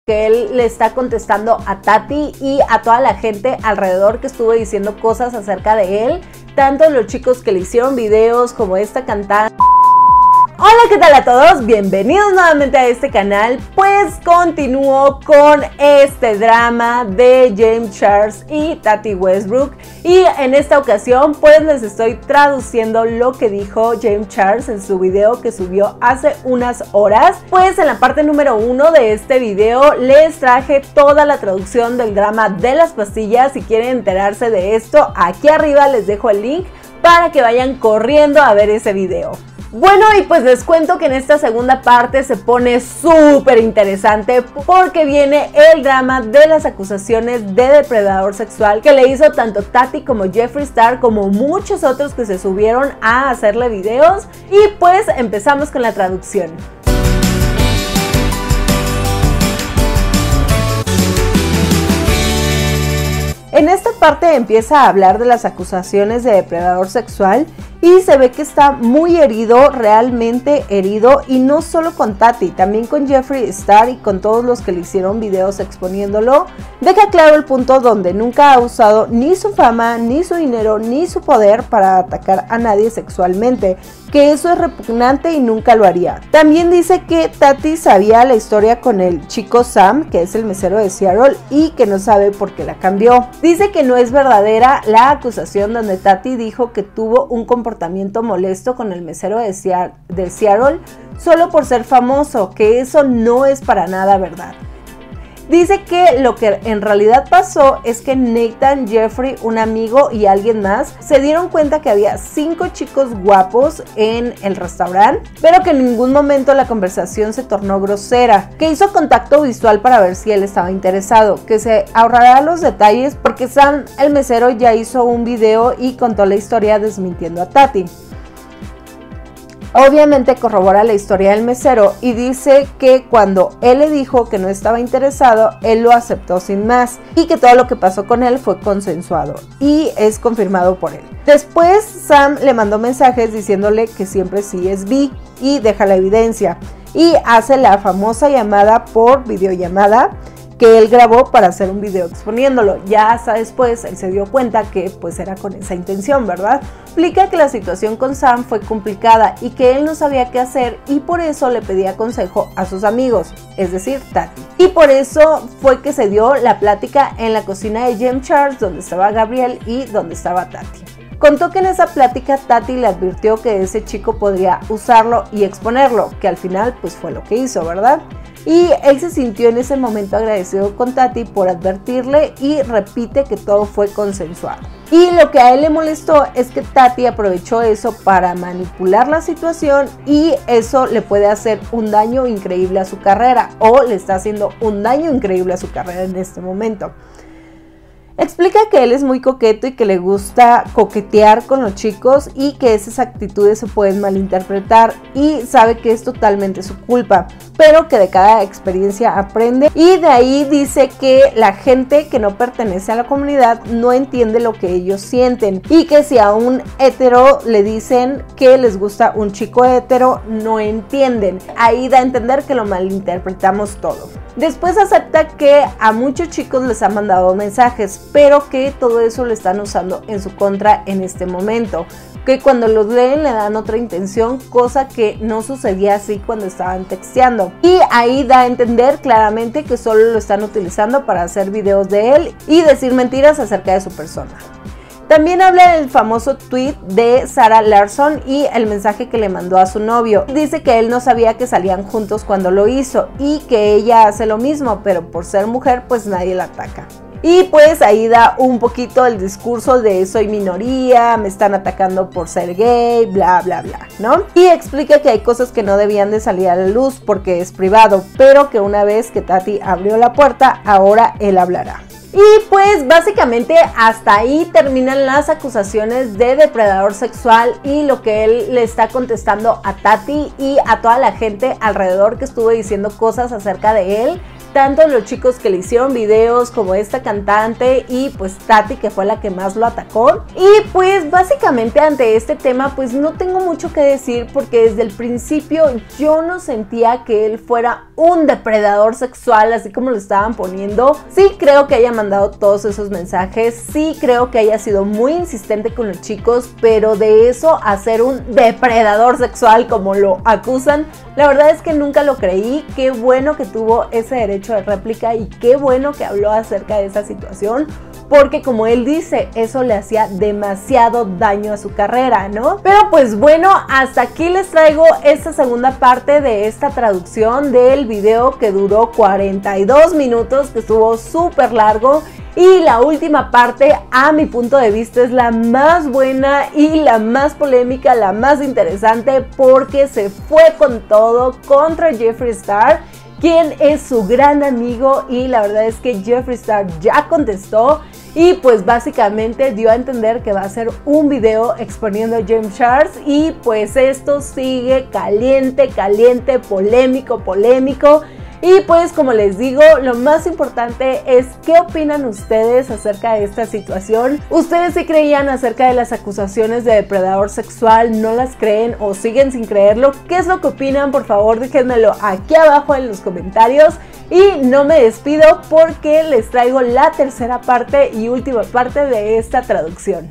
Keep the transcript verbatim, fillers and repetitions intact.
que él le está contestando a Tati y a toda la gente alrededor que estuvo diciendo cosas acerca de él, tanto los chicos que le hicieron videos como esta cantante. Hola, ¿qué tal a todos? Bienvenidos nuevamente a este canal. Pues continúo con este drama de James Charles y Tati Westbrook, y en esta ocasión pues les estoy traduciendo lo que dijo James Charles en su video que subió hace unas horas. Pues en la parte número uno de este video les traje toda la traducción del drama de las pastillas. Si quieren enterarse de esto, aquí arriba les dejo el link para que vayan corriendo a ver ese video. Bueno, y pues les cuento que en esta segunda parte se pone súper interesante porque viene el drama de las acusaciones de depredador sexual que le hizo tanto Tati como Jeffree Star, como muchos otros que se subieron a hacerle videos. Y pues empezamos con la traducción. En esta parte empieza a hablar de las acusaciones de depredador sexual y se ve que está muy herido, realmente herido, y no solo con Tati, también con Jeffree Star y con todos los que le hicieron videos exponiéndolo. Deja claro el punto donde nunca ha usado ni su fama, ni su dinero, ni su poder para atacar a nadie sexualmente, que eso es repugnante y nunca lo haría. También dice que Tati sabía la historia con el chico Sam, que es el mesero de Seattle, y que no sabe por qué la cambió. Dice que no es verdadera la acusación donde Tati dijo que tuvo un comportamiento molesto con el mesero de Seattle solo por ser famoso, que eso no es para nada verdad. Dice que lo que en realidad pasó es que Nathan, Jeffree, un amigo y alguien más se dieron cuenta que había cinco chicos guapos en el restaurante, pero que en ningún momento la conversación se tornó grosera, que hizo contacto visual para ver si él estaba interesado, que se ahorrará los detalles porque Sam, el mesero, ya hizo un video y contó la historia desmintiendo a Tati. Obviamente corrobora la historia del mesero y dice que cuando él le dijo que no estaba interesado, él lo aceptó sin más y que todo lo que pasó con él fue consensuado y es confirmado por él. Después Sam le mandó mensajes diciéndole que siempre sí es bi y deja la evidencia, y hace la famosa llamada por videollamada que él grabó para hacer un video exponiéndolo. Ya hasta después él se dio cuenta que pues era con esa intención, ¿verdad? Explica que la situación con Sam fue complicada y que él no sabía qué hacer y por eso le pedía consejo a sus amigos, es decir, Tati. Y por eso fue que se dio la plática en la cocina de James Charles, donde estaba Gabriel y donde estaba Tati. Contó que en esa plática Tati le advirtió que ese chico podría usarlo y exponerlo, que al final pues fue lo que hizo, ¿verdad? Y él se sintió en ese momento agradecido con Tati por advertirle y repite que todo fue consensuado. Y lo que a él le molestó es que Tati aprovechó eso para manipular la situación y eso le puede hacer un daño increíble a su carrera, o le está haciendo un daño increíble a su carrera en este momento. Explica que él es muy coqueto y que le gusta coquetear con los chicos y que esas actitudes se pueden malinterpretar y sabe que es totalmente su culpa, pero que de cada experiencia aprende, y de ahí dice que la gente que no pertenece a la comunidad no entiende lo que ellos sienten y que si a un hetero le dicen que les gusta un chico hetero no entienden. Ahí da a entender que lo malinterpretamos todo. Después acepta que a muchos chicos les han mandado mensajes, pero que todo eso lo están usando en su contra en este momento, que cuando los leen le dan otra intención, cosa que no sucedía así cuando estaban texteando. Y ahí da a entender claramente que solo lo están utilizando para hacer videos de él y decir mentiras acerca de su persona. También habla del famoso tweet de Sarah Larson y el mensaje que le mandó a su novio. Dice que él no sabía que salían juntos cuando lo hizo y que ella hace lo mismo, pero por ser mujer pues nadie la ataca. Y pues ahí da un poquito el discurso de soy minoría, me están atacando por ser gay, bla bla bla, ¿no? Y explica que hay cosas que no debían de salir a la luz porque es privado, pero que una vez que Tati abrió la puerta, ahora él hablará. Y pues básicamente hasta ahí terminan las acusaciones de depredador sexual y lo que él le está contestando a Tati y a toda la gente alrededor que estuvo diciendo cosas acerca de él, tanto los chicos que le hicieron videos como esta cantante y pues Tati, que fue la que más lo atacó. Y pues básicamente ante este tema pues no tengo mucho que decir, porque desde el principio yo no sentía que él fuera un depredador sexual así como lo estaban poniendo. Sí creo que haya mandado todos esos mensajes, sí creo que haya sido muy insistente con los chicos, pero de eso a ser un depredador sexual como lo acusan, la verdad es que nunca lo creí. Qué bueno que tuvo ese derecho de réplica y qué bueno que habló acerca de esa situación, porque como él dice, eso le hacía demasiado daño a su carrera, ¿no? Pero pues bueno, hasta aquí les traigo esta segunda parte de esta traducción del video que duró cuarenta y dos minutos, que estuvo súper largo. Y la última parte, a mi punto de vista, es la más buena y la más polémica, la más interesante, porque se fue con todo contra Jeffree Star, quien es su gran amigo, y la verdad es que Jeffree Star ya contestó y pues básicamente dio a entender que va a hacer un video exponiendo a James Charles. Y pues esto sigue caliente, caliente, polémico, polémico. Y pues como les digo, lo más importante es qué opinan ustedes acerca de esta situación. ¿Ustedes sí creían acerca de las acusaciones de depredador sexual? ¿No las creen o siguen sin creerlo? ¿Qué es lo que opinan? Por favor, déjenmelo aquí abajo en los comentarios. Y no me despido porque les traigo la tercera parte y última parte de esta traducción.